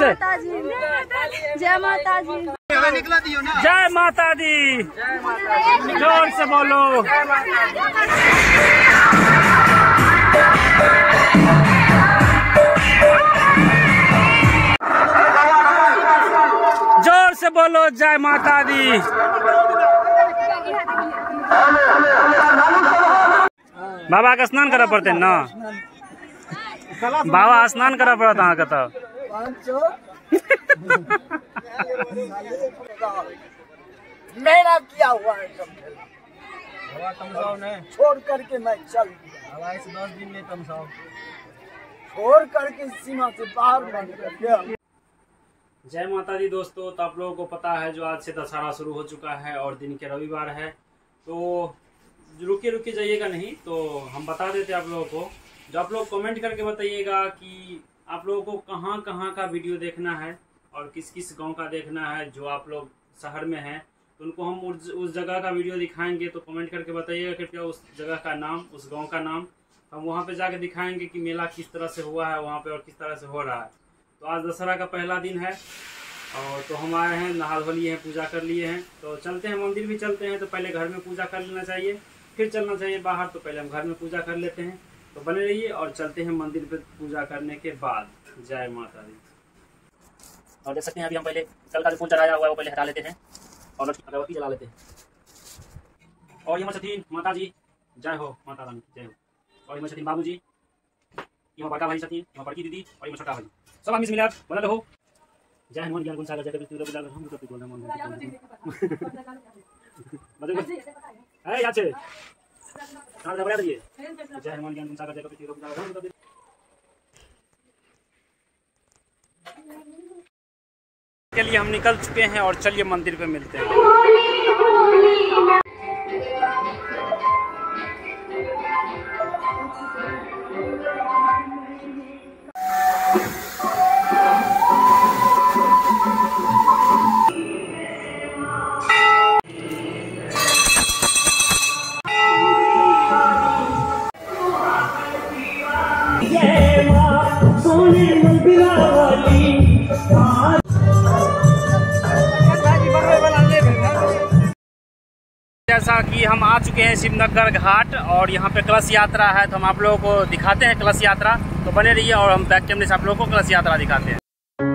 से जय माता दी। जय माता दी। जोर से बोलो। जोर से बोलो जय माता दी। बाबा का स्नान करा पड़ते न बाबा स्नान करा पड़ता अहाँ का तो मेरा किया हुआ है सब छोड़ करके मैं चल दिया। 10 दिन में तमसाओ छोड़ करके सीमा से बाहर बन गया। जय माता दी दोस्तों। तो आप लोगों को पता है जो आज से दशहरा शुरू हो चुका है और दिन के रविवार है, तो रुके जाइएगा नहीं तो हम बता देते आप लोगों को। जो आप लोग कमेंट करके बताइएगा कि आप लोगों को कहाँ कहाँ का वीडियो देखना है और किस किस गांव का देखना है। जो आप लोग शहर में हैं तो उनको हम उस जगह का वीडियो दिखाएंगे, तो कमेंट करके बताइएगा कृपया उस जगह का नाम, उस गांव का नाम। हम वहाँ पे जाके दिखाएंगे कि मेला किस तरह से हुआ है वहाँ पे और किस तरह से हो रहा है। तो आज दशहरा का पहला दिन है और तो हम आए हैं, नहा धो लिए हैं, पूजा कर लिए हैं। तो चलते हैं, मंदिर भी चलते हैं। तो पहले घर में पूजा कर लेना चाहिए, फिर चलना चाहिए बाहर। तो पहले हम घर में पूजा कर लेते हैं। तो बने रहिए और चलते हैं मंदिर पे पूजा करने के बाद। जय माता दी। और देख सकते हैं अभी हम पहले कल का जो फूल चढ़ाया हुआ है वो पहले हटा लेते हैं और अगरबत्ती जला लेते हैं। और ये छठीन माता जी, जय हो माता रानी, जय हो। और ये छठीन बाबू जी, ये बड़का भाई छठीन, ये बड़की दीदी और ये छोटा भाई, सब हम मिला बना रहो। जय हनुमान ज्ञान गुण सागर जय कबीर तुम बुला हम तो बोलना मन है यार से साथ दबा दीजिए। जय हनुमान ज्ञान गुण सागर जय कबीर तुम बुला हम तो के लिए हम निकल चुके हैं और चलिए मंदिर पे मिलते हैं। जैसा कि हम आ चुके हैं शिवनगर घाट और यहाँ पे कलश यात्रा है, तो हम आप लोगों को दिखाते हैं कलश यात्रा। तो बने रहिए और हम बैक कैमरे से आप लोगों को कलश यात्रा दिखाते हैं।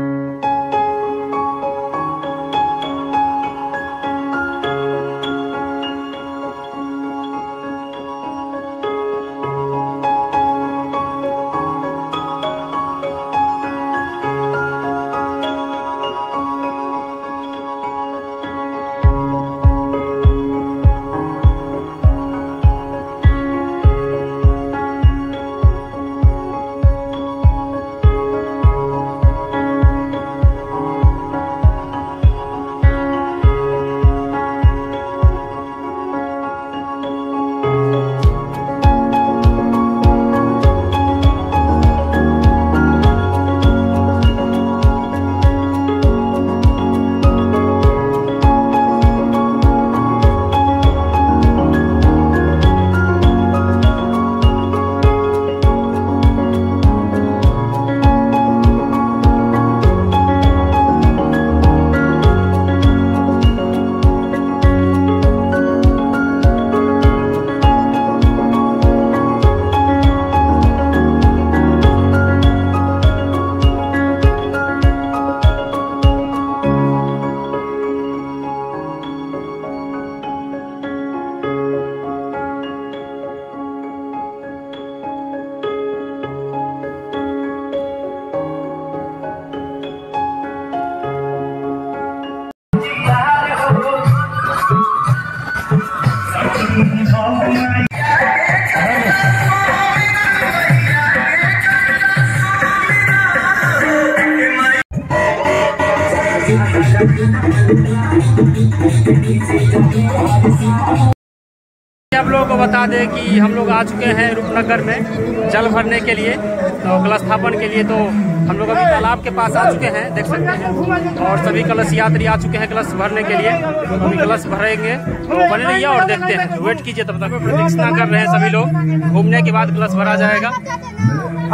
आप लोगों को बता दें कि हम लोग आ चुके हैं रूपनगर में जल भरने के लिए, तो कलश स्थापन के लिए। तो हम लोग अभी तालाब के पास आ चुके हैं, देख सकते हैं, और सभी कलश यात्री आ चुके हैं कलश भरने के लिए। अभी कलश भरेंगे, तो बने रहिए और देखते हैं, वेट कीजिए, तब तक प्रतीक्षा कर रहे हैं सभी लोग। घूमने के बाद कलश भरा जाएगा। और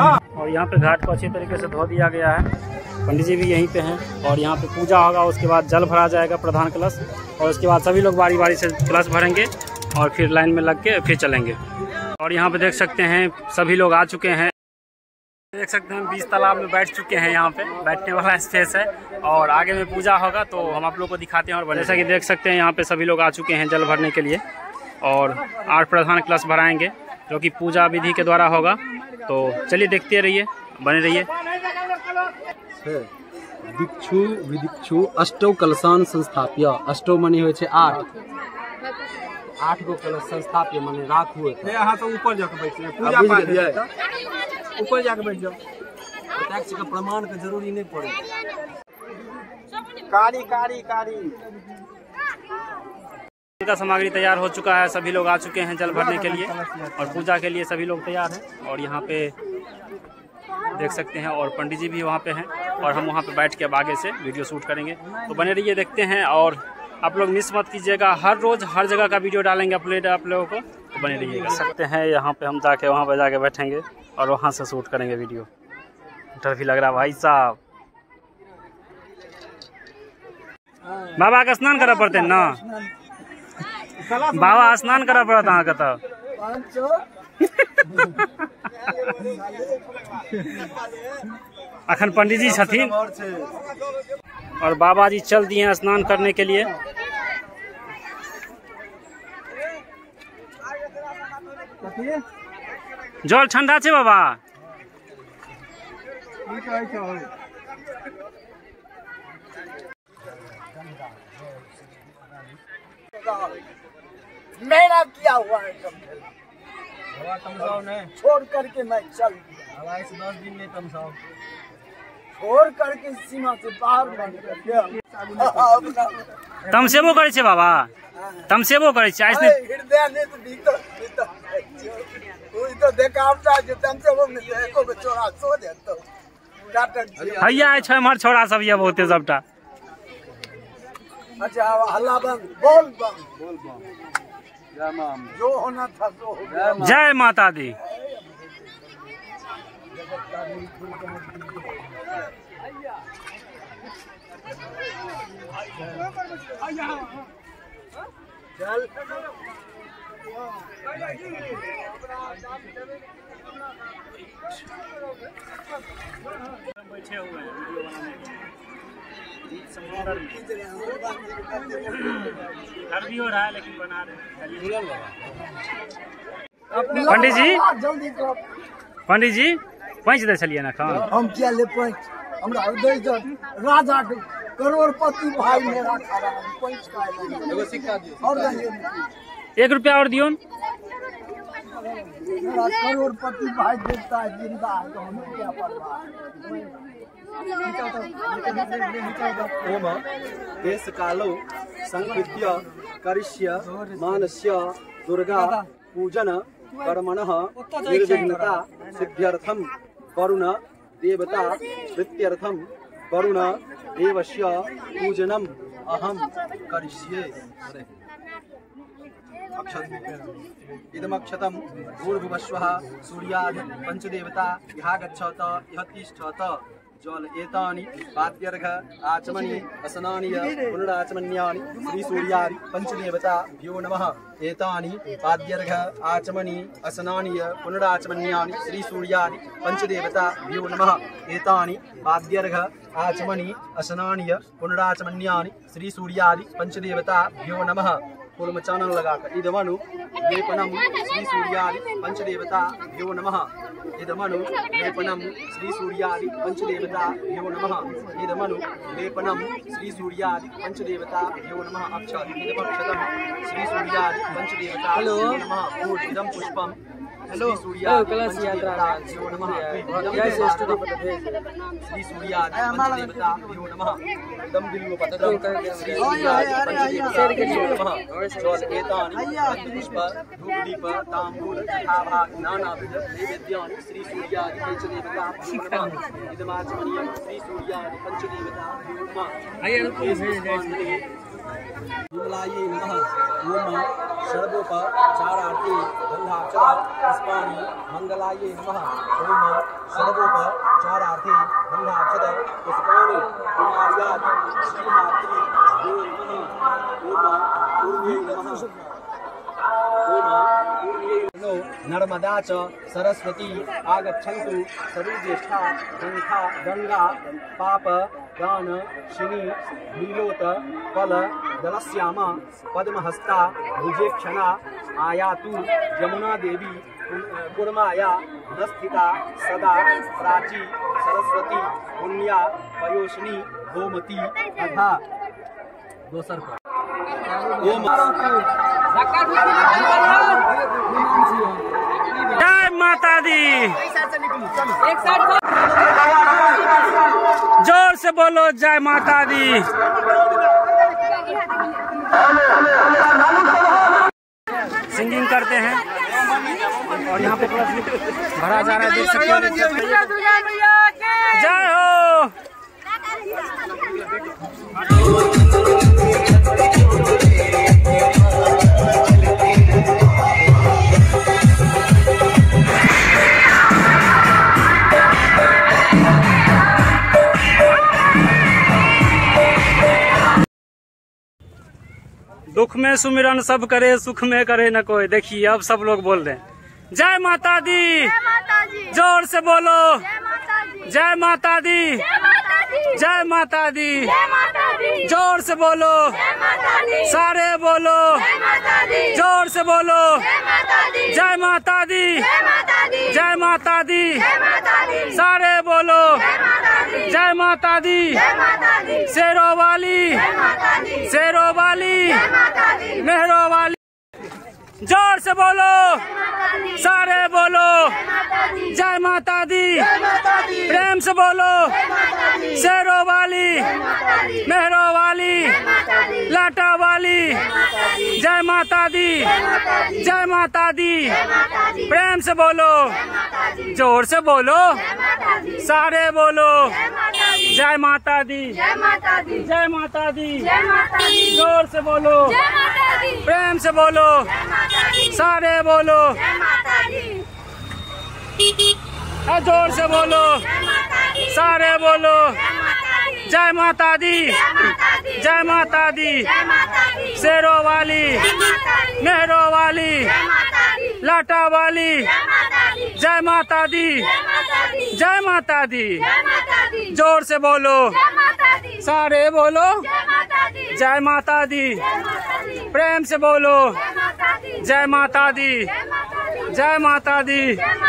और यहाँ पे घाट को अच्छी तरीके से धो दिया गया है। पंडित जी भी यहीं पे हैं और यहाँ पे पूजा होगा, उसके बाद जल भरा जाएगा प्रधान कलश, और उसके बाद सभी लोग बारी बारी से कलश भरेंगे और फिर लाइन में लग के फिर चलेंगे। और यहाँ पे देख सकते हैं सभी लोग आ चुके हैं। देख सकते हैं 20 तालाब में बैठ चुके हैं। यहाँ पे बैठने वाला स्पेस है और आगे में पूजा होगा तो हम आप लोग को दिखाते हैं। और जैसा कि देख सकते हैं यहाँ पे सभी लोग आ चुके हैं जल भरने के लिए और 8 प्रधान कलश भराएंगे जो कि पूजा विधि के द्वारा होगा। तो चलिए देखते रहिए, बने रहिए। दीक्षु विदीक्षु अष्टौ कलशान संस्थाप्य। अष्टौ मनी हो 8 गो कलश संस्थाप्य मने राख हुए। यहाँ तो ऊपर जाकर बैठिए, पूजा पाठ ऊपर जाकर बैठ जाओ। प्रत्यक्ष का प्रमाण का जरूरी नहीं पड़े। कारी कारी कारी का सामग्री तैयार हो चुका है, सभी लोग आ चुके हैं जल भरने के लिए और पूजा के लिए सभी लोग तैयार हैं। और यहाँ पे देख सकते हैं और पंडित जी भी वहाँ पे हैं और हम वहाँ पे बैठ के अब आगे से वीडियो शूट करेंगे। तो बने रहिए, देखते हैं। और आप लोग मिस मत कीजिएगा, हर रोज हर जगह का वीडियो डालेंगे अपलोड आप लोगों को, तो बने रहिएगा। सकते हैं यहाँ पे हम जाके वहाँ पे जाके बैठेंगे और वहाँ से शूट करेंगे वीडियो। डर भी लग रहा भाई साहब। बाबा का स्नान करा पड़ते ना, बाबा स्नान करा पड़ता अहाँ का। अखन पंडित जी छथिन और बाबा जी चल दिए हैं स्नान करने के लिए। जल ठंडा छे बाबा। मेरा किया हुआ है छोड़ करके मैं चल दिया। 10 दिन में तमसाओ। छोड़ करके सीमा से बाहर तम सेबो करे छे बाबा, तम सेबो करे छे। ऐसे हृदय ने तो भीतर भीतर कोई तो देखावटा जो तम सेबो में एको को छोड़ा सो दे तो नाटक भैया है छ मर छोड़ा सब ये बहुते सबटा। अच्छा हल्ला बंद, बोल बंद, बोल बम। जय मां। जो होना था सो हो गया। जय माता दी। चल बैठे हुए हैं वीडियो बनाने समुद्र में। घर भी हो रहा है लेकिन बना रहे हैं। पंडित जी, जल्दी करो। पंडित जी पैंच दे चलिए ना खान। हम क्या ले पैंच, हमरा दे दो। राजा के करोड़पति भाई मेरा खड़ा है, पैंच का है। एगो सिक्का दियो और दे 1 रुपया और दियो। मेरा करोड़पति भाई देता है, जिंदा है तो हमें क्या परवाह। ओम देश कालो संकृत्य करिष्य मानस्य दुर्गा पूजन कर्मणः निर्विघ्नता सिद्ध्यर्थम वरुण देवता वृत्त्यर्थम वरुण देवस्य पूजनम अहम करिष्ये। इदमक्षतम भूर्भुवस्वः सूर्यादि पंचदेवता यः गच्छत यः तिष्ठत। जल एतानि पाद्यर्घ आचमनी असनानि पुनराचमन्यानि श्री सूर्यादि पंचदेवता भ्यो नमः। एतानि पाद्यर्घ आचमनी असनानि पुनराचमन्यानि श्री सूर्यादि पंचदेवता भ्यो नमः। एतानि पाद्यर्घ आचमनी असनानि पुनराचमन्यानि श्री सूर्यादि पंचदेवता भ्यो नमः। पूर्व चानन लगाकर इदमनु लेपनम श्री सूर्यादि पंचदेवता भ्यो नमः। इदमनु लेपनम श्री सूर्यादि पंचदेवता भ्यो नमः। इदमनु लेपनम श्री सूर्यादि पंचदेवता भ्यो नमः। अक्षत इदमक्षतम श्री सूर्यादि पंचदेवता भ्यो नमः। इदम पुष्पम श्री सूर्यादि पंचदेवता भ्यो नमः। श्री सूर्यादि पंचदेवता भ्यो नमः। इदम बिल्वपत्रम श्री सूर्यादि पंचदेवता भ्यो नमः। जल एतानि पुष्प धूपदीप तांबूल आभाग नानाविध नैवेद्यानि श्री सूर्यादि पंचदेवता भ्यो नमः। इदमाचमनीयं श्री सूर्यादि पंचदेवता भ्यो नमः। विमलायै नमः। ओम सर्वोपचारार्थे गन्धाक्षर पुष्पाणि मंगलायै नमः। ओम सर्वोपचारार्थे गन्धाक्षर पुष्पाणि कुमार्यादि श्रीमात्री देव नमः। ओम पूर्ण्यै नमः। नर्मदा च सरस्वती आगच्छन्तु सर्वज्येष्ठा गंगा पाप दान शिनी नीलोत फल दलस्याम पद्महस्ता भुजेक्षणा आयातु यमुना देवी कुर्माया नस्थिता सदा प्राची सरस्वती पुण्या पयोषिणी गोमती तथा दोसर पर जय माता दी। जोर से बोलो जय माता दी। सिंगिंग करते हैं और यहाँ पे भरा जा रहा है, देख सकते हो। जय हो। दुख में सुमिरन सब करे, सुख में करे न कोई। देखिए अब सब लोग बोल रहे हैं जय माता दी। जोर से बोलो जय माता दी। जय माता दी। जोर से बोलो सारे बोलो। जोर से बोलो जय माता दी। जय माता दी। सारे बोलो जय माता दी। शेरों वाली शेरों वाली मेहरों वाली। जोर से बोलो सारे बोलो जय माता दी। प्रेम से बोलो शेरों वाली मेहरों वाली लाटा वाली। जय माता दी। जय माता दी। प्रेम से बोलो जोर से बोलो सारे बोलो जय माता दी। जय माता दी। जोर से बोलो प्रेम से बोलो सारे बोलो। जोर से बोलो सारे बोलो जय माता दी। जय माता दी। शेरों वाली मेहरों वाली लाटा वाली। जय माता दी। जय माता दी। जोर से बोलो सारे बोलो जय माता दी। प्रेम से बोलो जय माता दी। जय माता दी।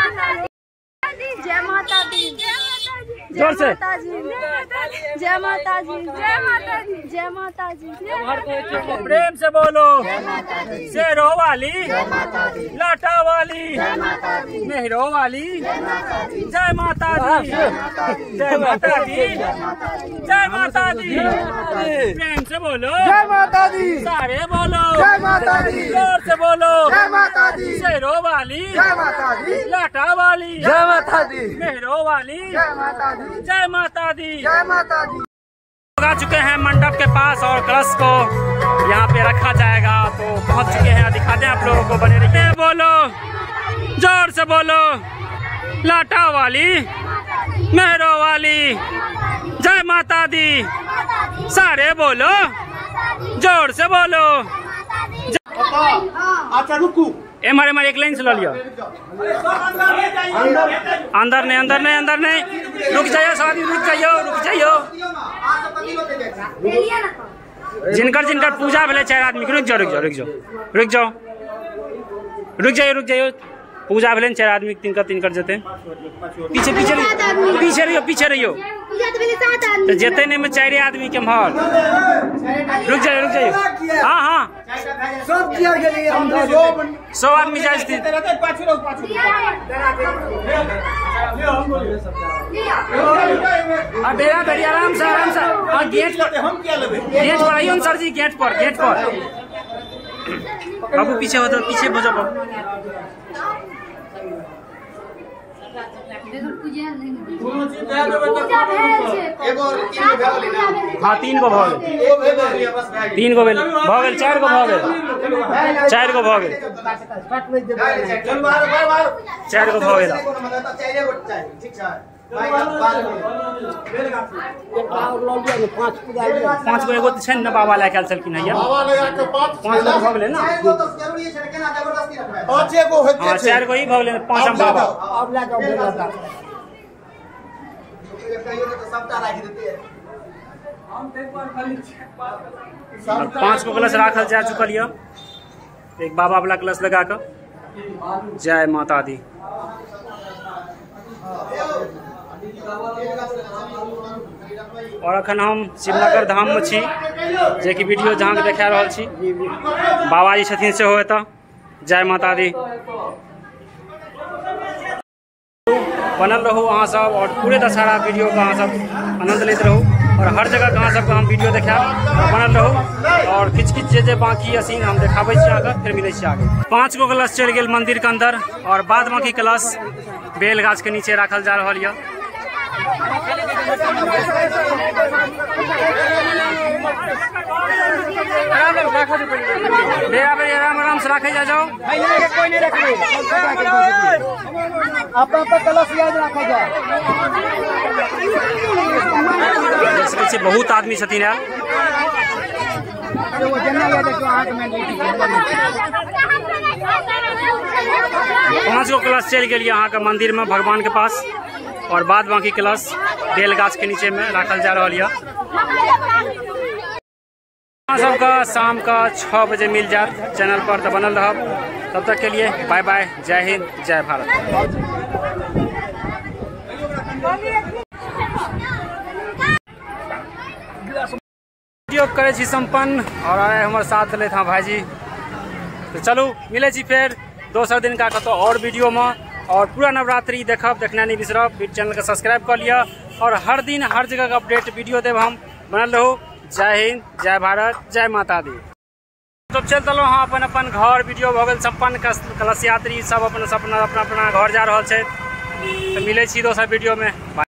जय माता दी। जोर से जय माता दी। जय माता दी। जय माता दी। प्रेम से बोलो शेरों वाली लाटा वाली मेहरों वाली। जय माता दी। जय माता दी। जय माता दी। प्रेम से बोलो जय माता दी। सारे बोलो जय माता दी। जोर से बोलो जय माता दी। शेरों वाली जय माता दी। लाटा वाली जय माता दी। मेहरों वाली। जय माता दी। जय माता दी। जय माता दी। आ चुके हैं मंडप के पास और कलश को यहाँ पे रखा जाएगा, तो पहुँच चुके हैं। दिखाते हैं आप लोगों को, बने रहिए। बोलो जोर से बोलो लाटा वाली मेहरों वाली जय माता दी। सारे बोलो जोर से बोलो। अच्छा रुकू हमारे एक लाइन से लो लियो। अंदर नहीं अंदर नहीं अंदर नहीं। रुक जाइयो शादी, रुक जाइयो रुक जाइयो। जिनकर जिनकर पूजा भले 4 आदमी के रुक जाओ रुक जाओ रुक जाओ रुक जाओ रुक जाइयो रुक जाइयो। पूजा भले 4 आदमी तिनकर जेते। पीछे पीछे पीछे रहियो पीछे रहियो। तो जेते नहीं में 4 आदमी के महल। रुक जाइयो। हाँ हाँ सब किया गेलिए हम 100 आदमी जाए। बेरा बेरी आराम से हाँ गेट पर आइयो सर जी। गेट पर बाबू पीछे हो तो पीछे बजो बाबू। हाँ 3 गो भऽ गेल 3 गो भेल भऽ गेल 4 गो भऽ गेल 4 गो भऽ गेल 4 गो भऽ गेल 5 गो एगो छै ने बाबा लए कऽ चलखिन है 5 गो भऽ गेलै ने हाँ 4 गो ही भऽ गेलै 5 बाबा 5 गो कलश राखल जा चुकल यऽ एक बाबा वाला कलश लगा कऽ। जय माता दी। और अखन हम शिवनगर धाम में छी जे कि वीडियो जहाँ के देखा रहा छी बाबाजी छथिन से हो एतऽ। जय माता दी। बनल रहू अहाँ सब और पूरे दशहरा वीडियो का अहाँ सब आनंद लेते रहू और हर जगह अहाँ सबके हम वीडियो देखाएब। बनल रहू और किछ किछ जे बाकी असीन हम देखाबै छी आगे फिर मिलै छी आगे। 5 गो कलश चढ़ि गेल मंदिर के अंदर और बाद बाकी कलश बेल गाछ के नीचे राखल जा रहल यऽ। आराम से रखे जा जाओ बहुत आदमी छथिन यार। 5 गो कलश चलि गेल अहाँ के मंदिर में भगवान के पास और बाद बाकी कलश बेल गाछ के नीचे में राखल जा रहा है। सबका शाम का 6 बजे मिल जाए चैनल पर तो बनल रहब। तब तक के लिए बाय बाय। जय हिंद जय भारत। वीडियो करे छी संपन्न और आए हमारे साथ दिले था भाईजी। तो चलू मिले छी फिर दोसर दिन का कतो और वीडियो में और पूरा नवरात्रि देखब देखना नहीं बिसरब। चैनल के सब्सक्राइब कर लिया और हर दिन हर जगह का अपडेट वीडियो देव हम। बनल रहू। जय हिंद जय भारत जय माता दी। तो चल चलो हाँ अपन अपन घर वीडियो भऽ गेल संपन्न। कलश यात्री सब अपना अपना घर जा रहा है। तो मिले छी दोसर वीडियो में।